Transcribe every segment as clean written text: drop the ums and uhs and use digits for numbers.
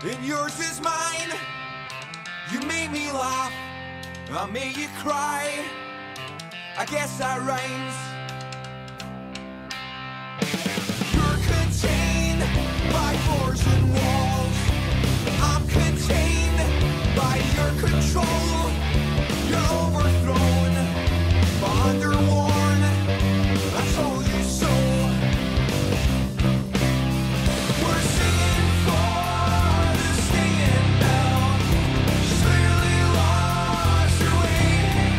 and yours is mine. You made me laugh, I made you cry. I guess that rhymes. You're contained by floors and walls. I'm contained by your control. You're overthrown, but underworn. I told you so. We're singing for the stinging bell. She's clearly lost her way,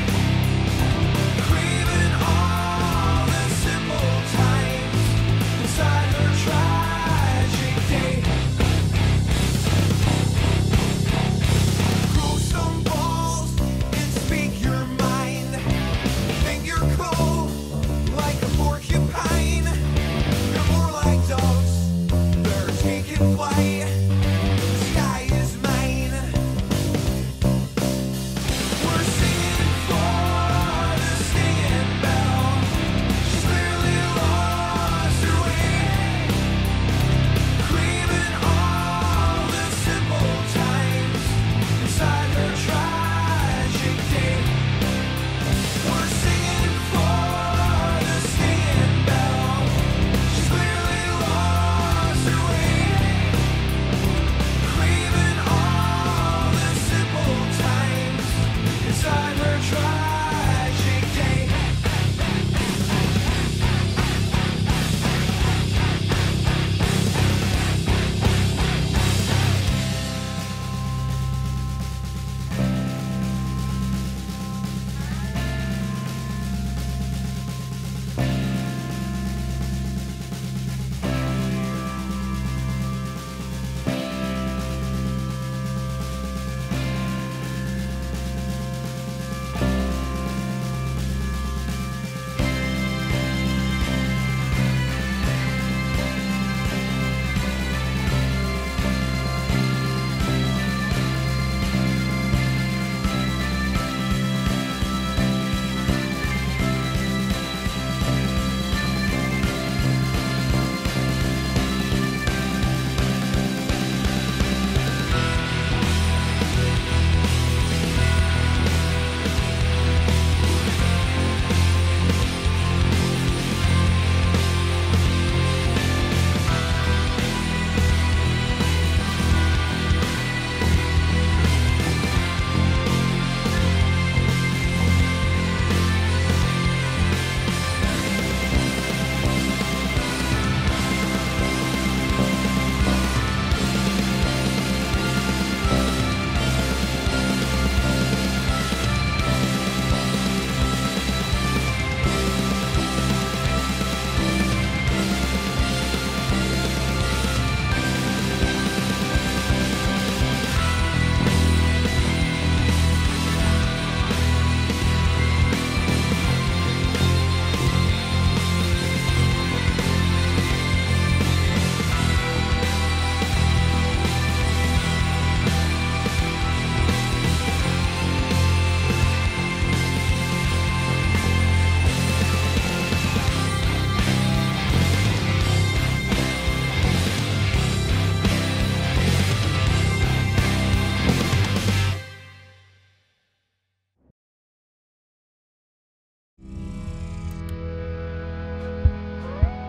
craving all the simple times inside her tragic day. Grow some balls and speak your mind. Think you're cool like a porcupine. You're more like dogs, they're taking flight. The sky is mine. We're singing for the stinging bell. She's clearly lost her way, craving all the simple times inside her tragic day. We're singing for the stinging bell. She's clearly lost her way, craving all the simple times inside her tragic day.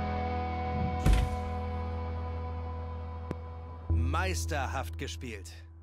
Meisterhaft gespielt.